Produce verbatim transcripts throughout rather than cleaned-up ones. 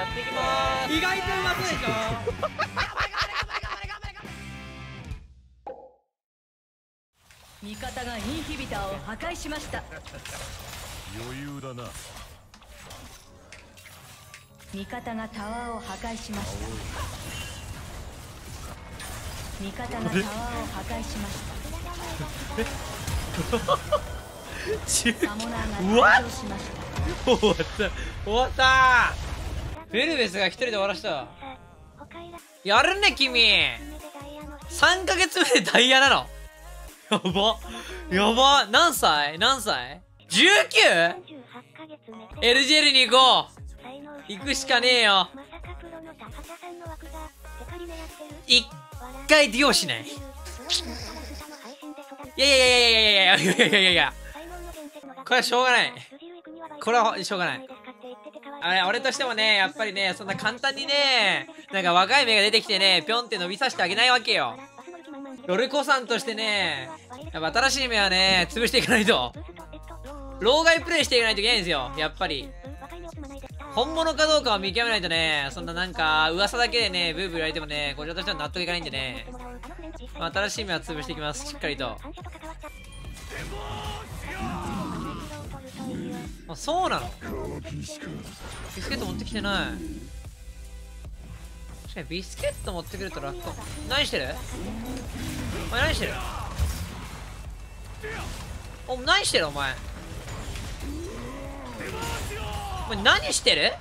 やっていきまーす。 意外とうまそうでしょ。 味方がインヒビターを破壊しました。 余裕だな。 味方がタワーを破壊しました。味方がタワーを破壊しました。サモナーが誕生しました。 終わった終わったー。ベルベスが一人で終わらした。やるね君。さんかげつめでダイヤなの。やばやば。何歳何歳 ?じゅうきゅう？ エルジェルに行こう。行くしかねえよ。一回ディオしない。いやいやいやいやいやいやいやいやいやいやいや、これはしょうがない。これはしょうがない。あれ、俺としてもね、やっぱりね、そんな簡単にね、なんか若い芽が出てきてね、ぴょんって伸びさせてあげないわけよ。ロルコさんとしてね、やっぱ新しい芽はね、潰していかないと。老害プレイしていかないといけないんですよ、やっぱり。本物かどうかを見極めないとね、そんななんか、噂だけでね、ブーブー言われてもね、こちらとしては納得いかないんでね、まあ、新しい芽は潰していきます、しっかりと。あ、そうなの？ビスケット持ってきてない。確かにビスケット持ってくると楽かも。何してる？お前何してる？お前何してるお前。お前何してる？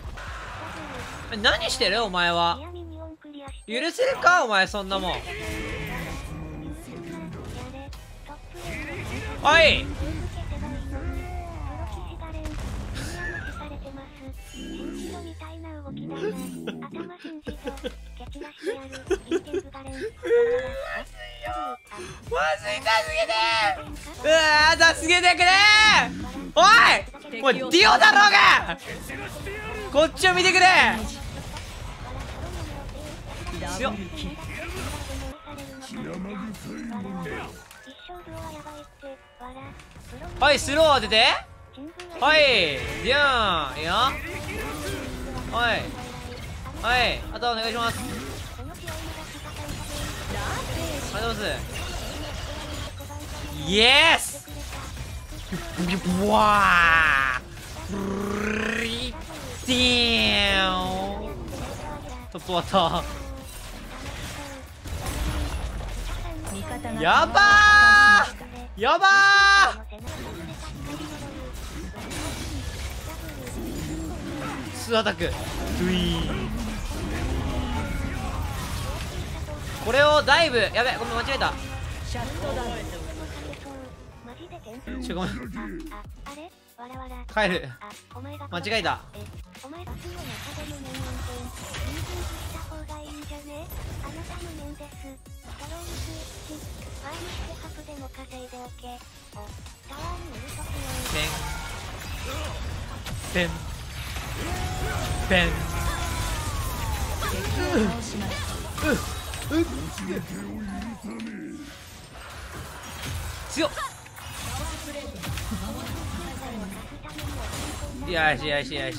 何してるお前は。許せるかお前、そんなもん。おいまずい、助けてー。うわー、助けてくれー。おいもうディオだろうが、こっちを見てくれ。強っ。はい、スロー当てて。はい、ディオンいいよ。はいはい、あとお願いします。ありがとうございます。イエスうわーディーントップ終わった。やばーやばー。ツーアタックドゥイー。これをダイブ。やべ、ごめん間違えた。ちょごめん帰る。間違えた。ペンペンペンうっうっ強っ。よしよしよしよしよしよし。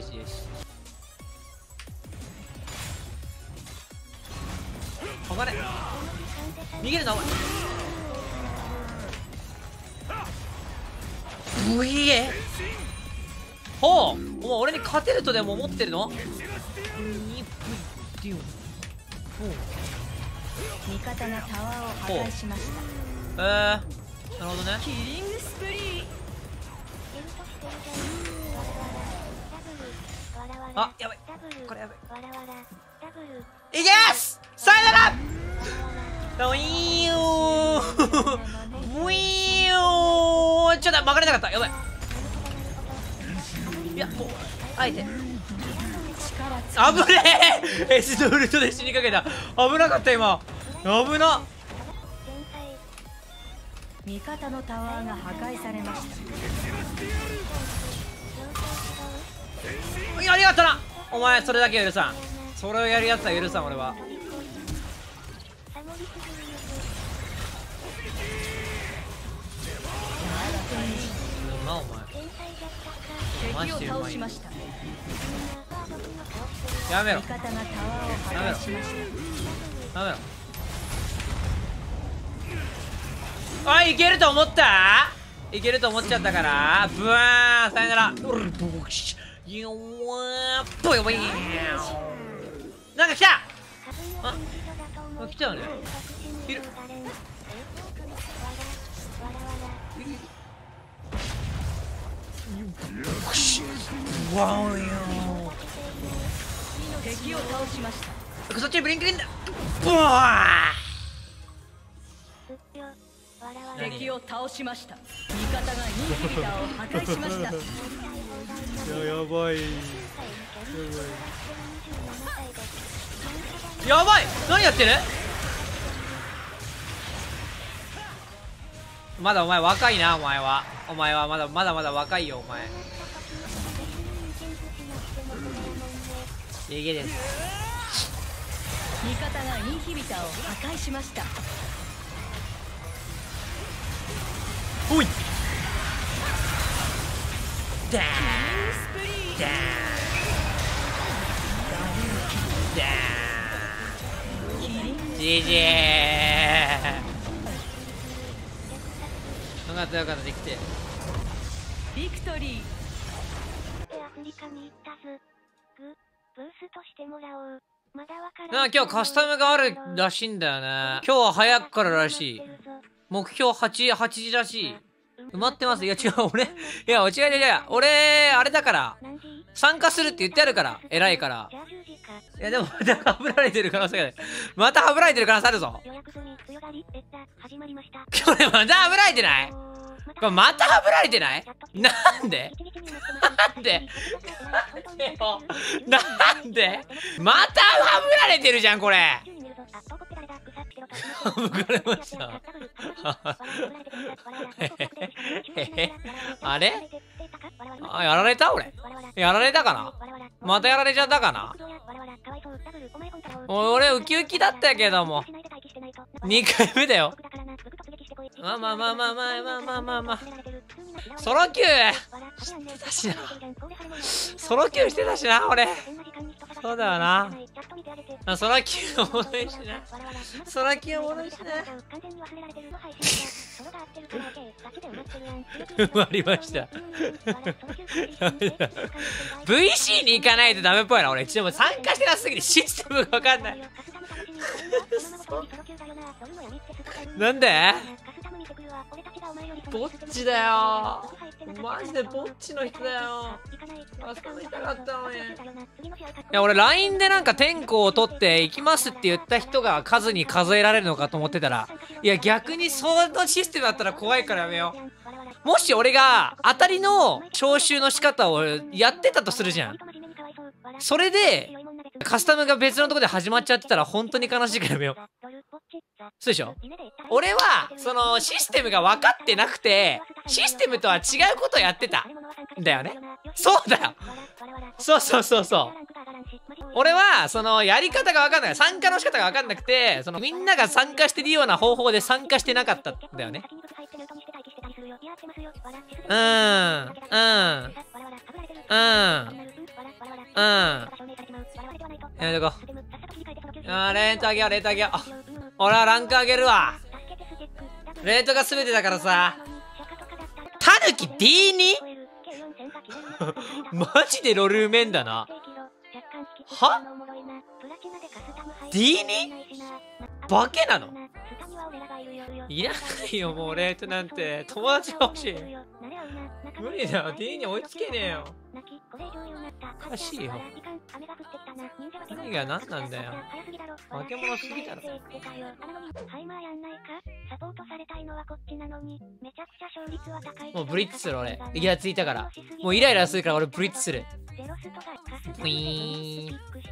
止まれ。逃げるなお前。ブイエほう、お前俺に勝てるとでも思ってるの？ 味方がタワーを破壊しました。 えー、なるほどね。 キリングスプリー。 あ、やばい、これやばい。いけーす。さよなら。ウィーオーウィーオー。ちょっと曲がれなかった。やばい。いやもうあえて危ねえ。エスドウルトで死にかけた。危なかった今。危な。 味方のタワーが破壊されました。 いやありがとな。お前それだけは許さん。それをやるやつは許さん俺は。うまお前。 敵を倒しました。 やめろ味方がタワーを破壊しました。 やめろ。あ、いけると思った。いけると思っちゃったからブワーン、さよなら。よーぽよぽい。なんか来た。あ、あ、来たよね。いる。わおよ。 敵を倒しました。 そっちにブリンクリンだ。ブワー。敵を倒しました。味方がインヒビターを破壊しました。 や、やばい。やばい。何やってる。まだお前若いな。お前はお前はまだまだまだ若いよお前。いけです。 味方がインヒビターを破壊しました。 おい。ダーンダーンダーン。ジージー。よかったよかったできて。 ビクトリー。 アフリカに行ったず。グブースとしてもらおう。まだわからん。 なんか今日カスタムがあるらしいんだよね。今日は早くかららしい。目標はち、はちじらしい。埋まってます。いや違う、俺、いや、違う違う違う。俺、あれだから。参加するって言ってあるから。偉いから。いや、でも、またはぶられてる可能性がある。またはぶられてる可能性あるぞ。これまたはぶられてない？これまたはぶられてない？なんでなんでなんでまたはぶられてるじゃん、これ。省かれましたあれあ、やられた俺。やられたかな。またやられちゃったかな。俺ウキウキだったけどもにかいめだよ。まあまあまあまあまあまあまあまあまあソロキューしてたしな。ソロキューしてたしな俺。そうだよな。ソロキューおもろいしな。ソロキューおもろいしな。埋まりましたブイシー に行かないとダメっぽいな俺。でも参加してなすぎてシステムが分かんないなんでぼっちだよ。マジでぼっちの人だよ。遊びたかったのに。いや俺 ライン でなんか天候を取って行きますって言った人が数に数えられるのかと思ってたら、いや逆にそのシステムだったら怖いからやめよう。もし俺が当たりの招集の仕方をやってたとするじゃん。それでカスタムが別のとこで始まっちゃってたら本当に悲しいからやめよう。そうでしょ。俺はそのシステムが分かってなくてシステムとは違うことをやってたんだよね。そうだよ。そうそうそうそう。俺はそのやり方が分かんない、参加の仕方が分かんなくて、そのみんなが参加してるような方法で参加してなかったんだよね。うんうんうんうんやめとこう。あーレート上げようレート上げよう。俺はランク上げるわ。レートが全てだからさ。タヌキ ディーに？ マジでロルーメンだな。は ディーに？ バケなの？いらないよもうレートなんて。友達が欲しい。無理だよ ディーに 追いつけねえよ。おかしいよ。何が何なんだよ。化け物すぎだろ。もうブリッツする俺。イラついたから。もうイライラするから俺ブリッツする。ウィーン。フ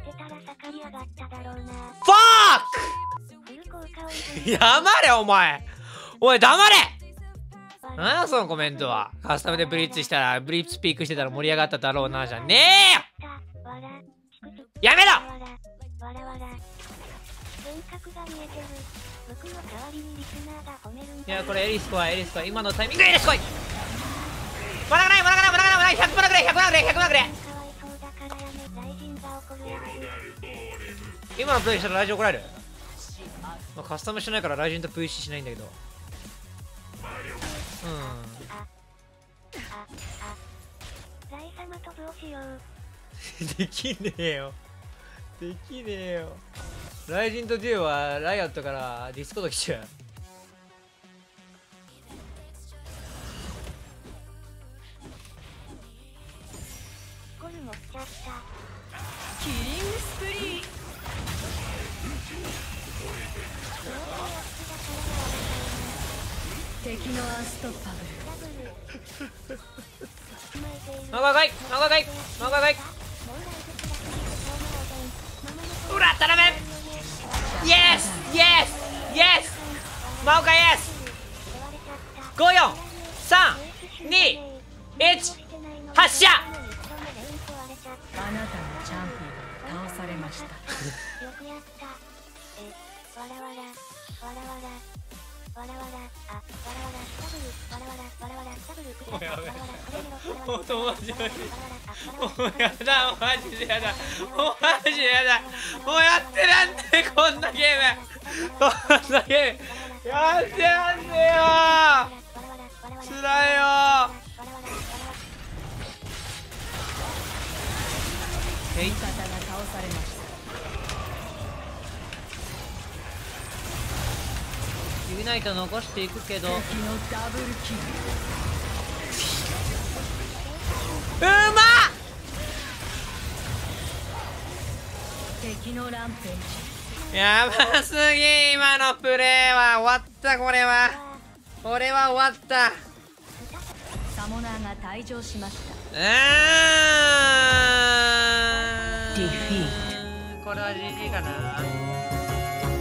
ァークやまれお前。おい黙れ。なんだそのコメントは。カスタムでブリッツしたらブリッツピークしてたら盛り上がっただろうなじゃねえよ。やめろ。いやこれエリスコはエリスコは今のタイミングエリスコい。マナがないマナがないマナがないマナがないひゃくマナくれひゃくマナくれひゃくマナくれ。 今のプレイしたらライジン怒られる？まあ、カスタムしてないからライジンと ブイシー しないんだけど。うん。 ライ様とブをしよう。 できねえよ。できねえよ。ライジンとデュオはライオットからディスコード来ちゃう。 ゴル持っちゃった。 キリングスプリー。敵のアンストッパブル。 マガガイマガガイマガガイうら頼めイエスイエスイエスマオカイエスご、よん、さん、に、いち発射。 あなたのチャンピオンが倒されました。 よくやった。え、わらわら、わらわら、わらわら、あ、わらわら、ダブル、わらわら、わらわら、ダブル、ください、わらわら、これでろ、 もう友達マジもうややだマジでやだもうマジでやだもうやってらんねえこんなゲームこんなゲームやってらんねえよつらいよ味方が倒されました。 ユナイト残していくけどうまっ敵のダブルキル。敵のランページ。 やばすぎ今のプレーは終わったこれはこれは終わったサモナーが退場しました。 うーんこれは ジージー かな。